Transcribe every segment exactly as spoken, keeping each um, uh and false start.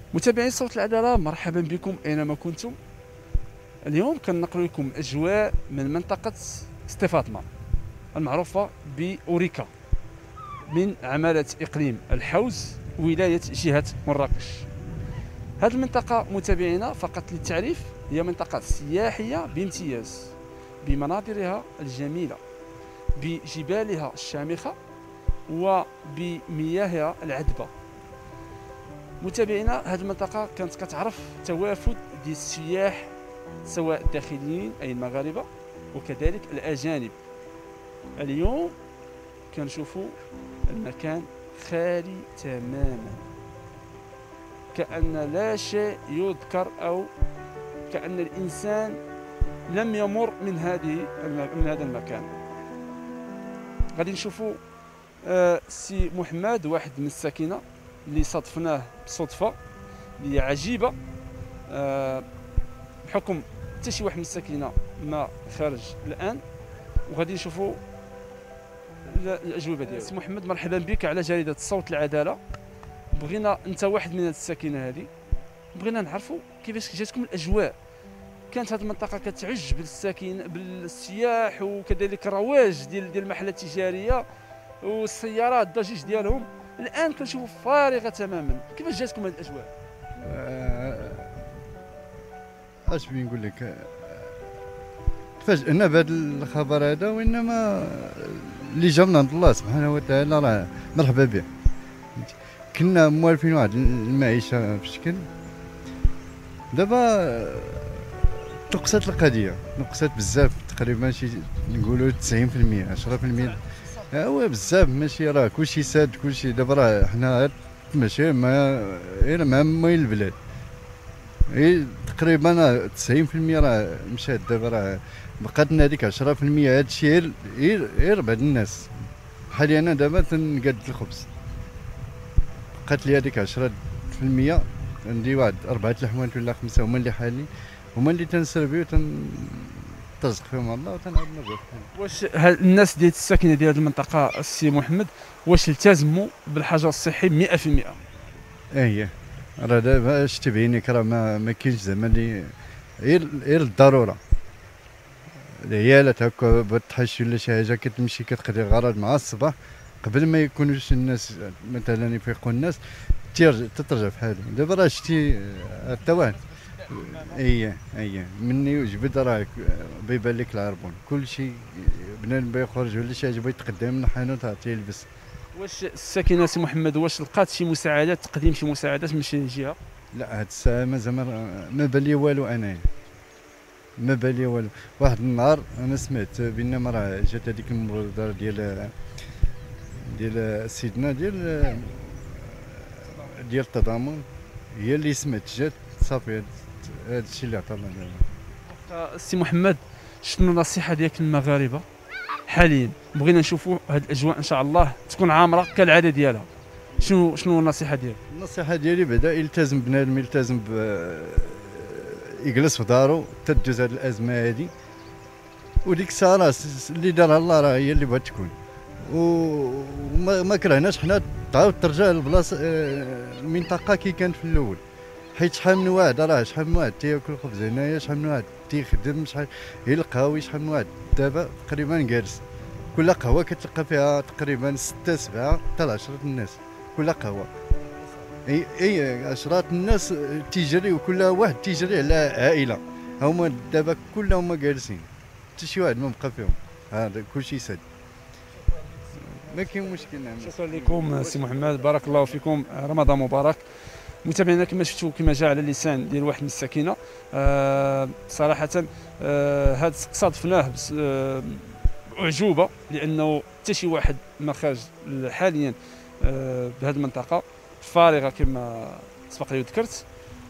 متابعين صوت العدالة، مرحبا بكم اينما كنتم. اليوم كنقل لكم اجواء من منطقة سيتي فاطمة المعروفة بأوريكا من عمالة اقليم الحوز ولاية جهة مراكش. هذه المنطقة متابعينا فقط للتعريف هي منطقة سياحية بامتياز، بمناظرها الجميلة، بجبالها الشامخة وبمياهها العذبة. متابعينا هذه المنطقة كانت كتعرف توافد ديال السياح سواء الداخليين أي المغاربة وكذلك الأجانب. اليوم كنشوفوا المكان خالي تماما، كأن لا شيء يذكر أو كأن الإنسان لم يمر من هذه من هذا المكان. غادي نشوفوا آه سي محمد، واحد من الساكنة اللي صادفناه بصدفة اللي هي عجيبة، أه بحكم حتى شي واحد من الساكنة ما خارج الآن، وغادي نشوفوا الأجوبة ديالو. سي محمد مرحبا بك على جريدة صوت العدالة. بغينا أنت واحد من هذه الساكنة هذه، بغينا نعرفوا كيفاش جاتكم الأجواء. كانت هذه المنطقة كتعج بالساكن بالسياح وكذلك الرواج ديال ديال المحلات التجارية والسيارات الضجيج ديالهم، الان كنشوفوا فارغه تماما. كيفاش جاتكم هذه الاجواء؟ اش بغي نقول لك، تفاجئنا بهذا الخبر هذا، وانما اللي جا من عند الله سبحانه وتعالى راه مرحبا به. كنا موالفين واحد المعيشه في شكل، دابا نقصت القضيه، نقصت بزاف، تقريبا شي نقولوا تسعين في المية عشرة في المية. هو بزاف ماشي، راه كلشي ساد كلشي. دابا راه حنا ماشي ما غير مع موين البلاد، غير تقريبا تسعين في المية راه مشات. دابا راه بقات لنا هذيك عشرة في المية. هادشي غير غير بعض الناس بحالي انا دابا تنقاد الخبز، بقات لي هذيك عشرة في المية. عندي واحد أربعة الحوانت ولا خمسة هما اللي حالين، هما اللي تنسربيو تن ترزق فيهم الله وتنعاود نربح. واش الناس ديال الساكنه ديال هذه المنطقه السي محمد واش التزموا بالحجر الصحي مئة في المئة؟ ايه، راه دابا اش تبعينك، راه ما ما كاينش زعما اللي غير غير الضروره. العيالات هكا بالتحشي ولا شي حاجه كتمشي كتقضي الغرض مع الصباح قبل ما يكونوش الناس مثلا يفيقوا الناس ترجع تترجع في حالهم. دابا راه شتي حتى واحد. ايه ايه مني وجبد راه بيبان لك العربون كلشي. بنادم بغا يخرج ولا شي حاجه بغا يتقدم من الحانوت عطيه يلبس. واش الساكنه سي محمد واش لقات شي مساعدات، تقديم شي مساعدات من شي جهه؟ لا، هاد الساعه ما زعما ما بان لي والو. انايا ما بان لي والو. واحد النهار انا سمعت بينما راه جات هذيك المبادره ديال ديال سيدنا ديال ديال التضامن، هي اللي سمعت جات صافي. هذا الشيء اللي عطانا دابا. سي محمد شنو النصيحه ديالك للمغاربه حاليا؟ بغينا نشوفوا هذه الاجواء ان شاء الله تكون عامره كالعاده ديالها. شنو شنو النصيحه ديالك؟ النصيحه ديالي بعدا يلتزم بنادم، يلتزم ب يجلس في دارو حتى تجوز هذه الازمه هذه، وديك الساعه راه اللي دارها الله راه هي اللي بغات تكون. وما ما كرهناش حنا تعاود ترجع لبلاصه المنطقه كي كانت في الاول، حيت شحال من واحد راه شحال من واحد تياكل خبز هنايا، شحال من واحد تيخدم، شحال هي القهاوي، شحال من واحد دابا تقريبا جالس. كل قهوه كتلقى فيها تقريبا ستة سبعة حتى عشرة الناس كل قهوه. اي اي عشرات الناس تيجري، وكل واحد تيجري على عائله. هما دابا كلهم جالسين، حتى شي واحد ما بقى فيهم. هذا كلشي سد، ما كاين مشكل. شكرا لكم سي محمد، بارك الله فيكم، رمضان مبارك. متابعينا كما شفتوا كما جاء على اللسان ديال واحد من الساكنه، آه صراحه آه هذا صادفناه آه اعجوبه، لانه حتى شي واحد ما خارج حاليا آه بهذه المنطقه فارغه كما سبق لي ذكرت.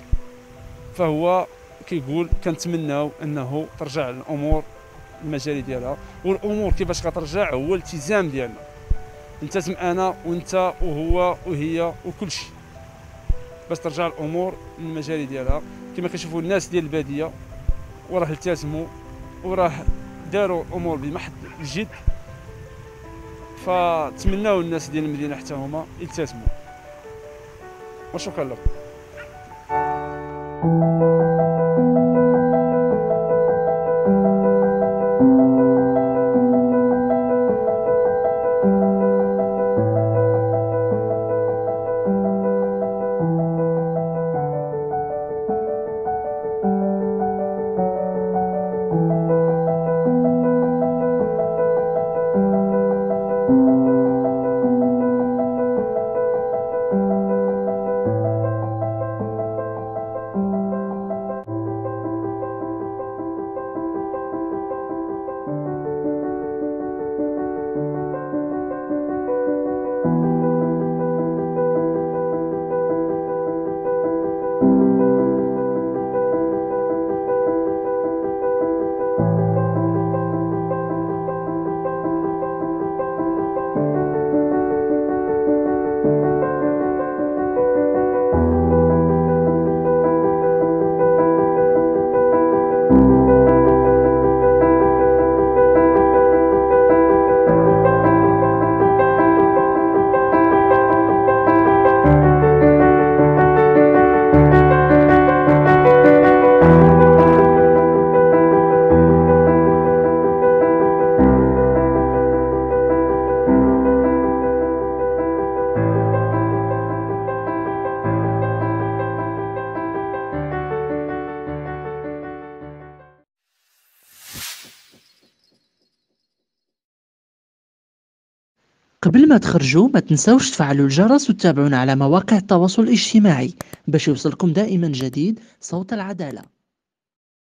فهو كيقول كنتمناو انه ترجع الامور المجاري ديالها، والامور كيفاش غترجع هو الالتزام ديالنا، نلتزم انا وانت وهو وهي وكل شيء باش ترجع الامور للمجاري ديالها. كما كنشوفوا الناس ديال الباديه وراه التزموا وراه داروا الامور بمحض الجد، فتمناو الناس ديال المدينه حتى هما يلتزموا. وشكرا لكم. قبل ما تخرجوا ما تنسوش تفعلوا الجرس وتتابعونا على مواقع التواصل الاجتماعي باش يوصلكم دائما جديد صوت العدالة.